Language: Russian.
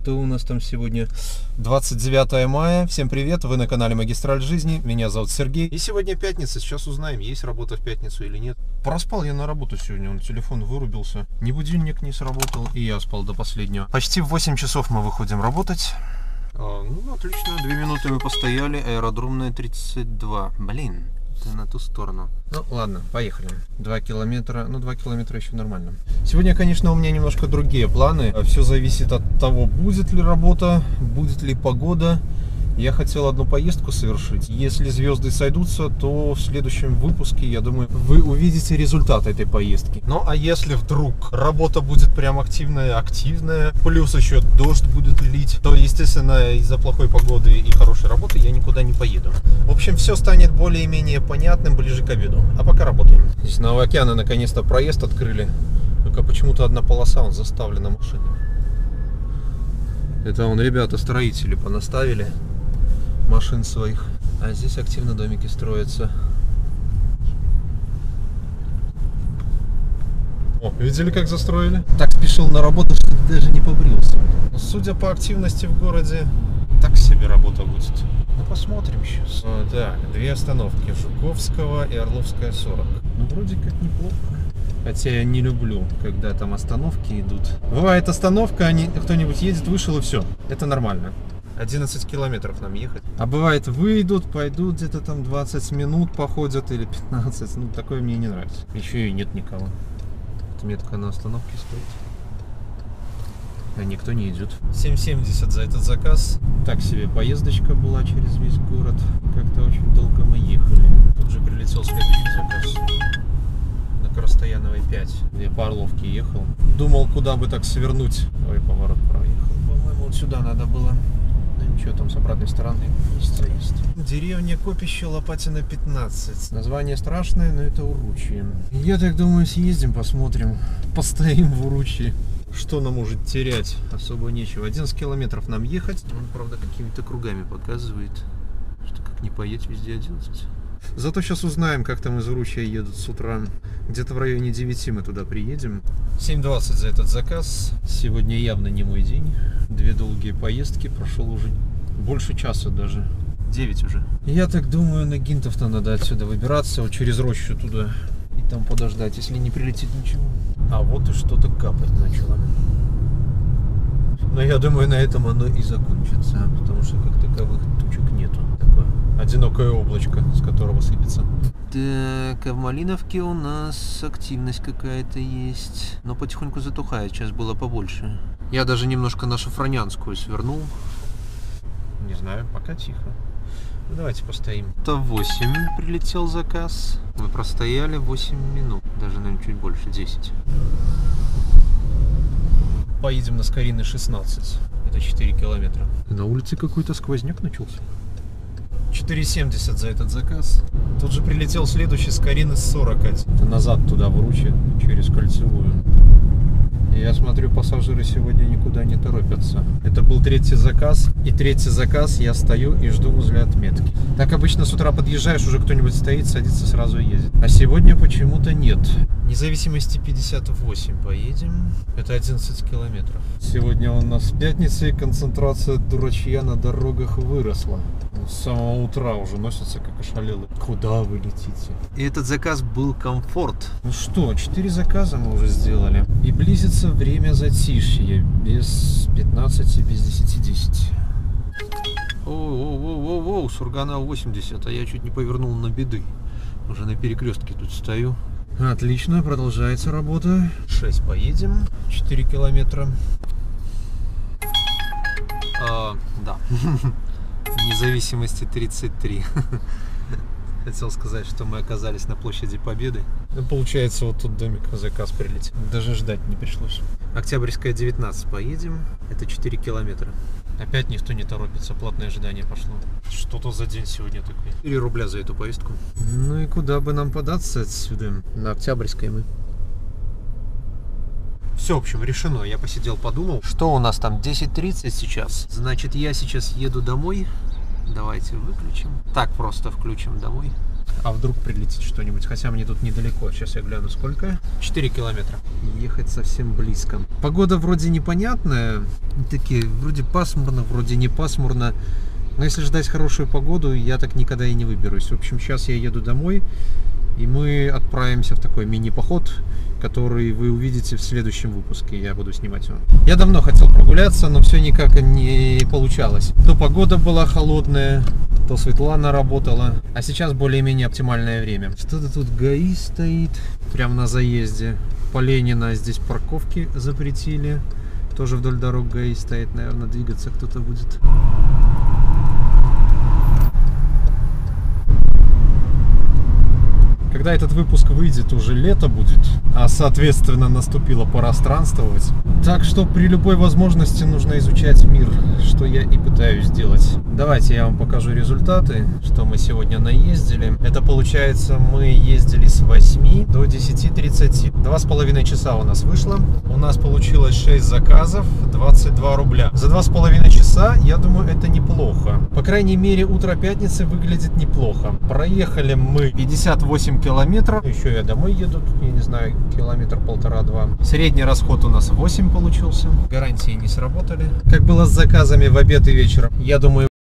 Что у нас там сегодня? 29 мая. Всем привет, вы на канале Магистраль Жизни. Меня зовут Сергей. И сегодня пятница, сейчас узнаем, есть работа в пятницу или нет. Проспал я на работу сегодня, он телефон вырубился. Ни будильник не сработал, и я спал до последнего. Почти в 8 часов мы выходим работать. Ну, отлично, 2 минуты мы постояли. Аэродромная 32. Блин, это на ту сторону. Ну, ладно, поехали. 2 километра. Ну, 2 километра еще нормально. Сегодня, конечно, у меня немножко другие планы. Все зависит от того, будет ли работа, будет ли погода. Я хотел одну поездку совершить. Если звезды сойдутся, то в следующем выпуске, я думаю, вы увидите результат этой поездки. Ну, а если вдруг работа будет прям активная, плюс еще дождь будет лить, то, естественно, из-за плохой погоды и хорошей работы я никуда не поеду. В общем, все станет более-менее понятным ближе к обеду. А пока работаем. Здесь на Новоокеана наконец-то проезд открыли. Только почему-то одна полоса, он заставлена машинами. Это ребята-строители понаставили машин своих. А здесь активно домики строятся. О, видели, как застроили? Так спешил на работу, что даже не побрился. Но, судя по активности в городе, так себе работа будет. Ну, посмотрим сейчас. Так, 2 остановки. Жуковского и Орловская 40. Ну, вроде как неплохо. Хотя я не люблю, когда там остановки идут. Бывает остановка, кто-нибудь едет, вышел и все. Это нормально. 11 километров нам ехать. А бывает, выйдут, пойдут где-то там 20 минут походят или 15. Ну, такое мне не нравится. Еще и нет никого. Метка на остановке стоит. А никто не идет. 7,70 за этот заказ. Так себе поездочка была через весь город. Как-то очень долго мы ехали. Тут же прилетел следующий заказ. На Коростояновой 5. Я по Орловке ехал. Думал, куда бы так свернуть. Ой, поворот проехал. По-моему, вот сюда надо было. Ничего, там с обратной стороны место есть. Деревня Копище, Лопатина 15. Название страшное, но это Уручье. Я так думаю, съездим, посмотрим. Постоим в Уручье. Что нам может терять? Особо нечего. 11 километров нам ехать. Он, правда, какими-то кругами показывает. Что как не поедь, везде 11. Зато сейчас узнаем, как там из Уручья едут с утра. Где-то в районе 9 мы туда приедем. 7,20 за этот заказ. Сегодня явно не мой день. 2 долгие поездки. Прошел уже больше часа даже. 9 уже. Я так думаю, на Гинтов-то надо отсюда выбираться. Вот через рощу туда. И там подождать, если не прилетит ничего. А вот и что-то капать начало. Но я думаю, на этом оно и закончится. Потому что как таковых тучек нету. Такое одинокое облачко, с которого сыпется. Так, а в Малиновке у нас активность какая-то есть. Но потихоньку затухает, сейчас было побольше. Я даже немножко на Шафранянскую свернул. Не знаю, пока тихо. Ну, давайте постоим. Это 8 прилетел заказ. Мы простояли 8 минут. Даже, наверное, чуть больше, 10. Поедем на Скорины 16. Это 4 километра. На улице какой-то сквозняк начался. 4,70 за этот заказ. Тут же прилетел следующий Скорины 40. Это назад туда, в Уручье, через Кольцевую. Я смотрю, пассажиры сегодня никуда не торопятся. Это был 3-й заказ. И 3-й заказ я стою и жду возле отметки. Так обычно с утра подъезжаешь, уже кто-нибудь стоит, садится, сразу и едет. А сегодня почему-то нет. Независимости 58 поедем. Это 11 километров. Сегодня у нас пятница, и концентрация дурачья на дорогах выросла. С самого утра уже носятся как ошалелые. Куда вы летите? И этот заказ был комфорт. Ну что, 4 заказа мы уже сделали. И близится время затишья. Без 15, без 10. Оу, Сурганова 80, а я чуть не повернул на беды. Уже на перекрестке тут стою. Отлично, продолжается работа. 6 поедем, 4 километра. Да. Независимости 33. Хотел сказать, что мы оказались на площади Победы. Ну, получается, вот тут домик на заказ прилетел. Даже ждать не пришлось. Октябрьская 19 поедем. Это 4 километра. Опять никто не торопится, платное ожидание пошло. Что-то за день сегодня такой. 4 рубля за эту поездку. Ну и куда бы нам податься отсюда? На Октябрьской мы. Все, в общем, решено. Я посидел, подумал. Что у нас там? 10:30 сейчас. Значит, я сейчас еду домой. Давайте выключим. Так просто включим домой. А вдруг прилетит что-нибудь? Хотя мне тут недалеко. Сейчас я гляну, сколько? 4 километра. Ехать совсем близко. Погода вроде непонятная. Такие, вроде пасмурно, вроде не пасмурно. Но если ждать хорошую погоду, я так никогда и не выберусь. В общем, сейчас я еду домой. И мы отправимся в такой мини-поход, который вы увидите в следующем выпуске. Я буду снимать его. Я давно хотел прогуляться, но все никак не получалось. То погода была холодная, то Светлана работала. А сейчас более-менее оптимальное время. Что-то тут ГАИ стоит прямо на заезде. По Ленина здесь парковки запретили. Тоже вдоль дорог ГАИ стоит. Наверное, двигаться кто-то будет. Когда этот выпуск выйдет, уже лето будет, а соответственно наступила пора странствовать. Так что при любой возможности нужно изучать мир, что я и пытаюсь сделать. Давайте я вам покажу результаты, что мы сегодня наездили. Это получается, мы ездили с 8 до 10:30. 2,5 часа у нас вышло. У нас получилось 6 заказов, 22 рубля. За 2,5 часа, я думаю, это неплохо. По крайней мере, утро пятницы выглядит неплохо. Проехали мы 58 километров. Еще я домой еду, я не знаю, километр 1,5-2. Средний расход у нас 8 получился. Гарантии не сработали. Как было с заказами в обед и вечером. Я думаю,